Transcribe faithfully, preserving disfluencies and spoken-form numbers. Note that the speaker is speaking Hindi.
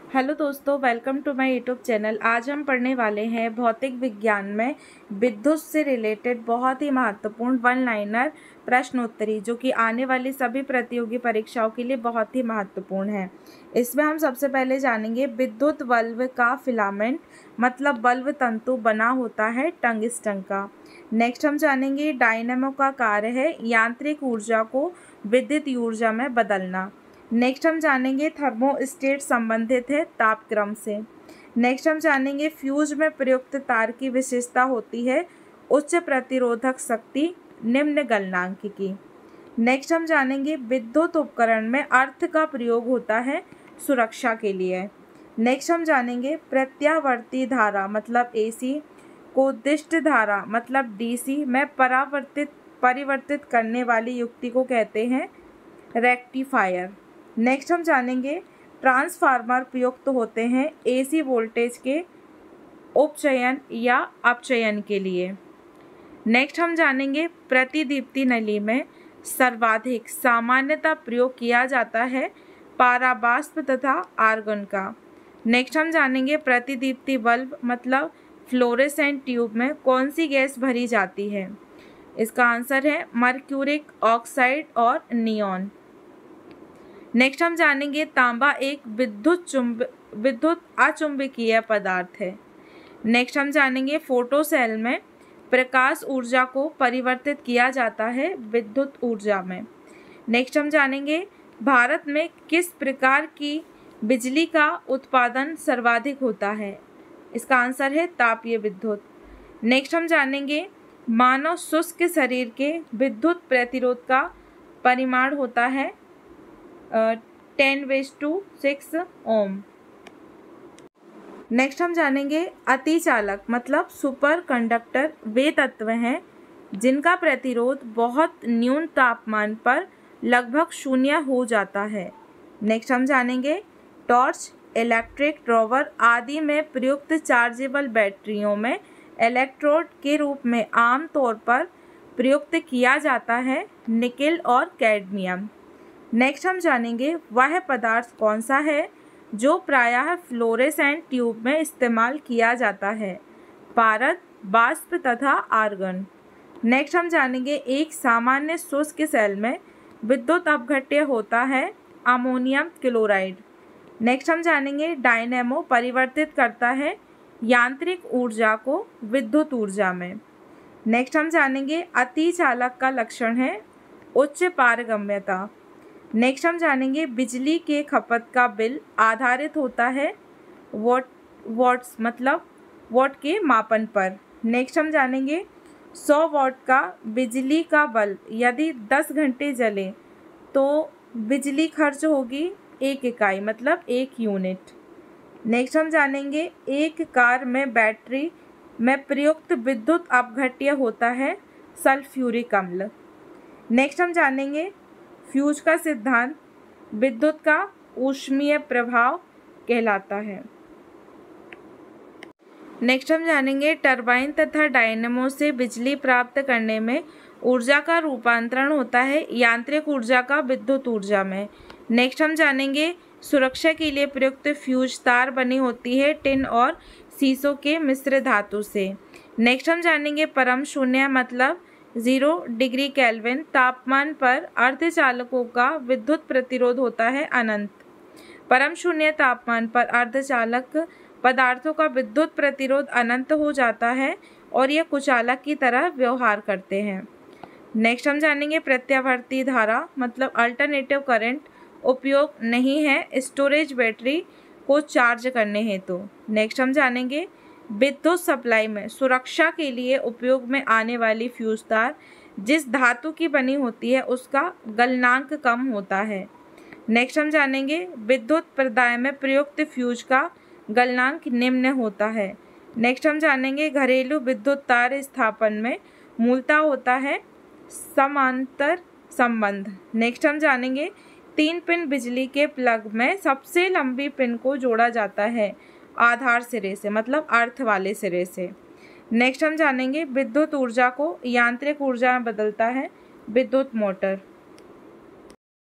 हेलो दोस्तों, welcome to my YouTube channel. आज हम पढ़ने वाले हैं भौतिक विज्ञान में विद्युत से रिलेटेड बहुत ही महत्वपूर्ण वन लाइनर प्रश्नोत्तरी, जो कि आने वाली सभी प्रतियोगी परीक्षाओं के लिए बहुत ही महत्वपूर्ण है। इसमें हम सबसे पहले जानेंगे विद्युत बल्ब का फिलामेंट मतलब बल्ब तंतु बना होता है टंगस्टन का। नेक्स्ट हम जानेंगे डायनेमो का कार्य है यांत्रिक ऊर्जा को विद्युत ऊर्जा में बदलना। नेक्स्ट हम जानेंगे थर्मोस्टेट संबंधित है तापक्रम से। नेक्स्ट हम जानेंगे फ्यूज में प्रयुक्त तार की विशेषता होती है उच्च प्रतिरोधक शक्ति निम्न गलनांक की। नेक्स्ट हम जानेंगे विद्युत उपकरण में अर्थ का प्रयोग होता है सुरक्षा के लिए। नेक्स्ट हम जानेंगे प्रत्यावर्ती धारा मतलब एसी को दिष्ट धारा मतलब डीसी में परावर्तित परिवर्तित करने वाली युक्ति को कहते हैं रेक्टिफायर। नेक्स्ट हम जानेंगे ट्रांसफार्मर प्रयुक्त होते हैं एसी वोल्टेज के उपचयन या अपचयन के लिए। नेक्स्ट हम जानेंगे प्रतिदीप्ति नली में सर्वाधिक सामान्यतः प्रयोग किया जाता है पाराबाष्प तथा आर्गन का। नेक्स्ट हम जानेंगे प्रतिदीप्ति बल्ब मतलब फ्लोरेसेंट ट्यूब में कौन सी गैस भरी जाती है। इसका आंसर है मर्क्यूरिक ऑक्साइड और नियॉन। नेक्स्ट हम जानेंगे तांबा एक विद्युत चुंब विद्युत अचुंबकीय पदार्थ है। नेक्स्ट हम जानेंगे फोटो सेल में प्रकाश ऊर्जा को परिवर्तित किया जाता है विद्युत ऊर्जा में। नेक्स्ट हम जानेंगे भारत में किस प्रकार की बिजली का उत्पादन सर्वाधिक होता है। इसका आंसर है तापीय विद्युत। नेक्स्ट हम जानेंगे मानव शुष्क शरीर के विद्युत प्रतिरोध का परिमाण होता है टेन वेज टू सिक्स ओम। नेक्स्ट हम जानेंगे अतिचालक मतलब सुपर कंडक्टर वे तत्व हैं जिनका प्रतिरोध बहुत न्यून तापमान पर लगभग शून्य हो जाता है। नेक्स्ट हम जानेंगे टॉर्च इलेक्ट्रिक ड्रॉवर आदि में प्रयुक्त चार्जेबल बैटरियों में इलेक्ट्रोड के रूप में आमतौर पर प्रयुक्त किया जाता है निकेल और कैडमियम। नेक्स्ट हम जानेंगे वह पदार्थ कौन सा है जो प्रायः फ्लोरेसेंट ट्यूब में इस्तेमाल किया जाता है पारद बाष्प तथा आर्गन। नेक्स्ट हम जानेंगे एक सामान्य शुष्क सेल में विद्युत अपघट्य होता है अमोनियम क्लोराइड। नेक्स्ट हम जानेंगे डायनेमो परिवर्तित करता है यांत्रिक ऊर्जा को विद्युत ऊर्जा में। नेक्स्ट हम जानेंगे अतिचालक का लक्षण है उच्च पारगम्यता। नेक्स्ट हम जानेंगे बिजली के खपत का बिल आधारित होता है वॉट वॉट्स मतलब वॉट के मापन पर। नेक्स्ट हम जानेंगे सौ वॉट का बिजली का बल्ब यदि दस घंटे जले तो बिजली खर्च होगी एक इकाई मतलब एक यूनिट। नेक्स्ट हम जानेंगे एक कार में बैटरी में प्रयुक्त विद्युत अपघट्य होता है सल्फ्यूरिक अम्ल। नेक्स्ट हम जानेंगे फ्यूज का सिद्धांत विद्युत का ऊष्मीय प्रभाव कहलाता है। नेक्स्ट हम जानेंगे टरबाइन तथा डायनेमो से बिजली प्राप्त करने में ऊर्जा का रूपांतरण होता है यांत्रिक ऊर्जा का विद्युत ऊर्जा में। नेक्स्ट हम जानेंगे सुरक्षा के लिए प्रयुक्त फ्यूज तार बनी होती है टिन और शीशों के मिश्र धातु से। नेक्स्ट हम जानेंगे परम शून्य मतलब जीरो डिग्री केल्विन तापमान पर अर्धचालकों का विद्युत प्रतिरोध होता है अनंत। परम शून्य तापमान पर अर्धचालक पदार्थों का विद्युत प्रतिरोध अनंत हो जाता है और यह कुचालक की तरह व्यवहार करते हैं। नेक्स्ट हम जानेंगे प्रत्यावर्ती धारा मतलब अल्टरनेटिव करंट उपयोग नहीं है स्टोरेज बैटरी को चार्ज करने हेतु। नेक्स्ट हम जानेंगे विद्युत सप्लाई में सुरक्षा के लिए उपयोग में आने वाली फ्यूज तार जिस धातु की बनी होती है उसका गलनांक कम होता है। नेक्स्ट हम जानेंगे विद्युत प्रदाय में प्रयुक्त फ्यूज का गलनांक निम्न होता है। नेक्स्ट हम जानेंगे घरेलू विद्युत तार स्थापन में मूलतः होता है समांतर संबंध। नेक्स्ट हम जानेंगे तीन पिन बिजली के प्लग में सबसे लंबी पिन को जोड़ा जाता है आधार सिरे से मतलब अर्थ वाले सिरे से। नेक्स्ट हम जानेंगे विद्युत ऊर्जा को यांत्रिक ऊर्जा में बदलता है विद्युत मोटर।